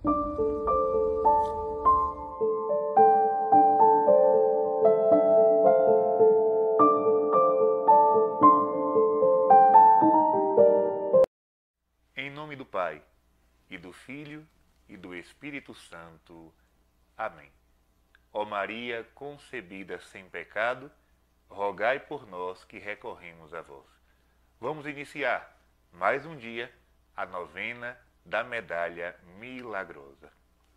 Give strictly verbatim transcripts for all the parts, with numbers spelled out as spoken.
Em nome do Pai, e do Filho, e do Espírito Santo. Amém. Ó Maria concebida sem pecado, rogai por nós que recorremos a vós. Vamos iniciar mais um dia a novena da Medalha Milagrosa.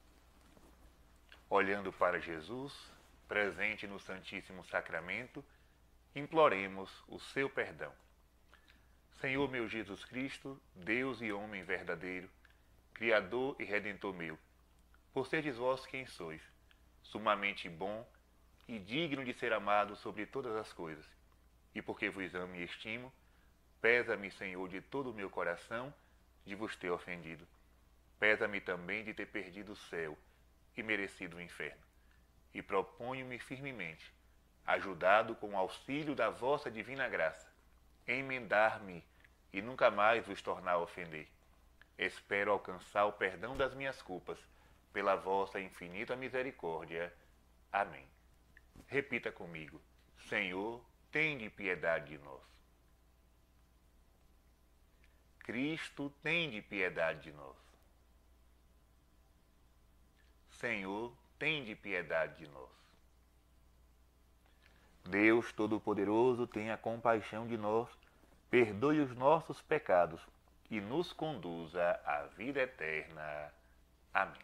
Olhando para Jesus, presente no Santíssimo Sacramento, imploremos o seu perdão. Senhor meu Jesus Cristo, Deus e homem verdadeiro, Criador e Redentor meu, por seres vós quem sois, sumamente bom e digno de ser amado sobre todas as coisas, e porque vos amo e estimo, pesa-me, Senhor, de todo o meu coração, de vos ter ofendido. Pesa-me também de ter perdido o céu e merecido o inferno. E proponho-me firmemente, ajudado com o auxílio da vossa divina graça, emendar-me e nunca mais vos tornar a ofender. Espero alcançar o perdão das minhas culpas, pela vossa infinita misericórdia. Amém. Repita comigo: Senhor, tende piedade de nós. Cristo, tende piedade de nós. Senhor, tende piedade de nós. Deus Todo-Poderoso, tenha compaixão de nós, perdoe os nossos pecados e nos conduza à vida eterna. Amém.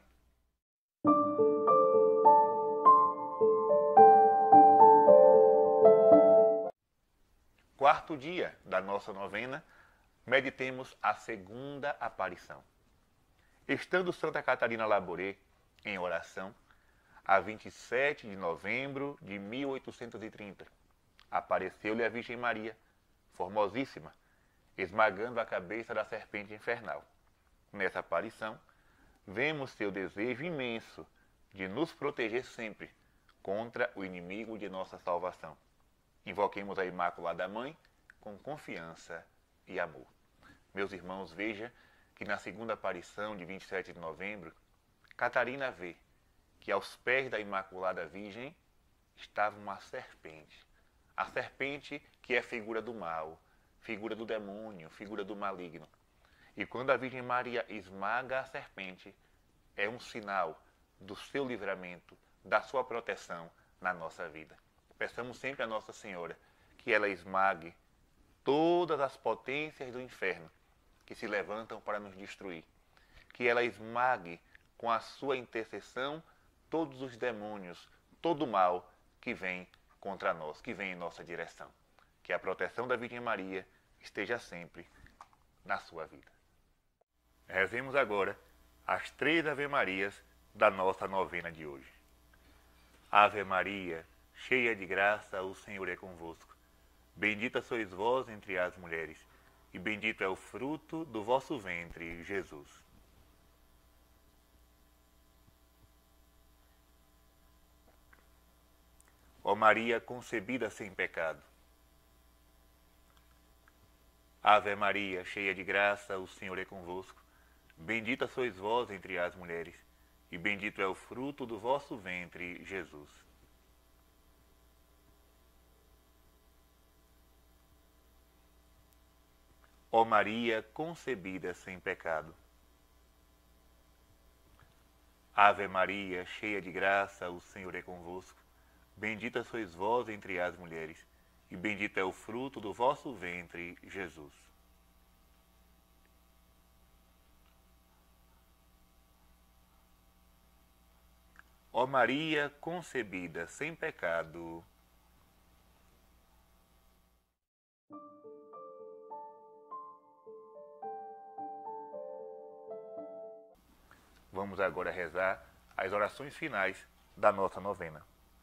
Quarto dia da nossa novena, meditemos a segunda aparição. Estando Santa Catarina Labouré em oração, a vinte e sete de novembro de mil oitocentos e trinta, apareceu-lhe a Virgem Maria, formosíssima, esmagando a cabeça da serpente infernal. Nessa aparição, vemos seu desejo imenso de nos proteger sempre contra o inimigo de nossa salvação. Invoquemos a Imaculada Mãe com confiança e amor. Meus irmãos, veja que na segunda aparição de vinte e sete de novembro, Catarina vê que aos pés da Imaculada Virgem estava uma serpente. A serpente que é figura do mal, figura do demônio, figura do maligno. E quando a Virgem Maria esmaga a serpente, é um sinal do seu livramento, da sua proteção na nossa vida. Peçamos sempre a Nossa Senhora que ela esmague todas as potências do inferno que se levantam para nos destruir. Que ela esmague com a sua intercessão todos os demônios, todo o mal que vem contra nós, que vem em nossa direção. Que a proteção da Virgem Maria esteja sempre na sua vida. Rezemos agora as três Ave-Marias da nossa novena de hoje. Ave Maria, cheia de graça, o Senhor é convosco. Bendita sois vós entre as mulheres, e bendito é o fruto do vosso ventre, Jesus. Ó Maria concebida sem pecado. Ave Maria, cheia de graça, o Senhor é convosco. Bendita sois vós entre as mulheres, e bendito é o fruto do vosso ventre, Jesus. Ó Maria concebida sem pecado. Ave Maria, cheia de graça, o Senhor é convosco. Bendita sois vós entre as mulheres, e bendito é o fruto do vosso ventre, Jesus. Ó Maria concebida sem pecado. Vamos agora rezar as orações finais da nossa novena.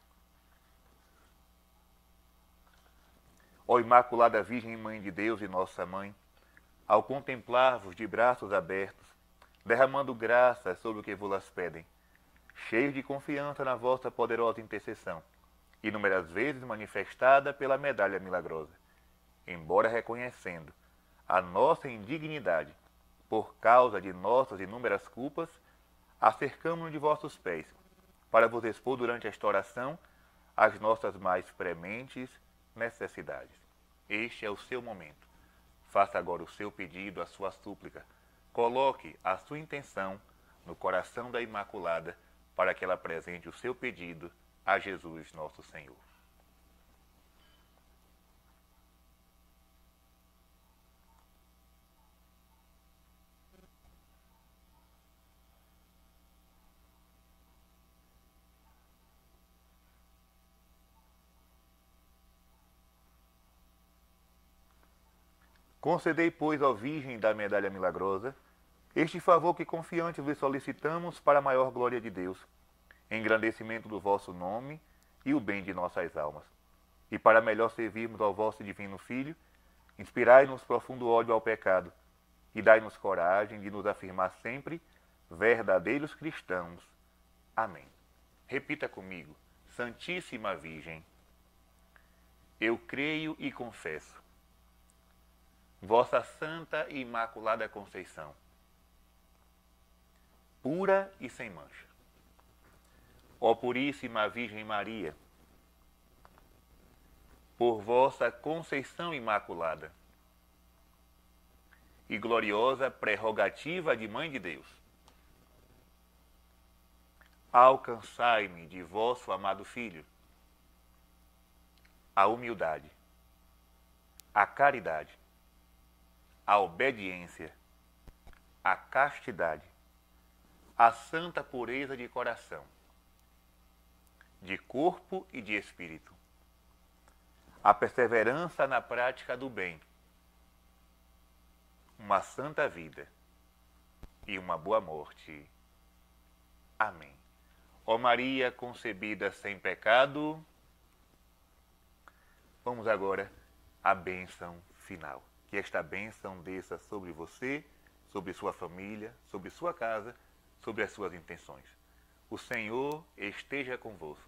Ó Imaculada Virgem Mãe de Deus e Nossa Mãe, ao contemplar-vos de braços abertos, derramando graças sobre o que vos pedem, cheios de confiança na vossa poderosa intercessão, inúmeras vezes manifestada pela medalha milagrosa, embora reconhecendo a nossa indignidade por causa de nossas inúmeras culpas, acercamo-nos de vossos pés, para vos expor durante esta oração as nossas mais prementes necessidades. Este é o seu momento. Faça agora o seu pedido, a sua súplica. Coloque a sua intenção no coração da Imaculada, para que ela apresente o seu pedido a Jesus, nosso Senhor. Concedei, pois, ó Virgem da Medalha Milagrosa, este favor que confiante vos solicitamos para a maior glória de Deus, engrandecimento do vosso nome e o bem de nossas almas. E para melhor servirmos ao vosso divino Filho, inspirai-nos profundo ódio ao pecado e dai-nos coragem de nos afirmar sempre verdadeiros cristãos. Amém. Repita comigo: Santíssima Virgem, eu creio e confesso vossa Santa e Imaculada Conceição, pura e sem mancha. Ó Puríssima Virgem Maria, por vossa Conceição Imaculada e gloriosa prerrogativa de Mãe de Deus, alcançai-me de vosso amado Filho a humildade, a caridade, a obediência, a castidade, a santa pureza de coração, de corpo e de espírito, a perseverança na prática do bem, uma santa vida e uma boa morte. Amém. Ó Maria concebida sem pecado, vamos agora à bênção final. Que esta bênção desça sobre você, sobre sua família, sobre sua casa, sobre as suas intenções. O Senhor esteja convosco.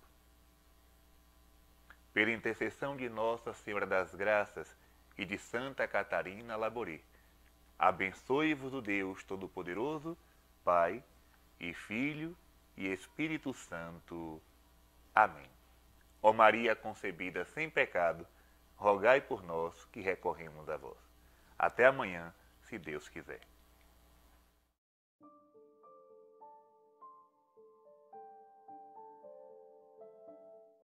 Pela intercessão de Nossa Senhora das Graças e de Santa Catarina Labouré, abençoe-vos o Deus Todo-Poderoso, Pai e Filho e Espírito Santo. Amém. Ó Maria concebida sem pecado, rogai por nós que recorremos a vós. Até amanhã, se Deus quiser.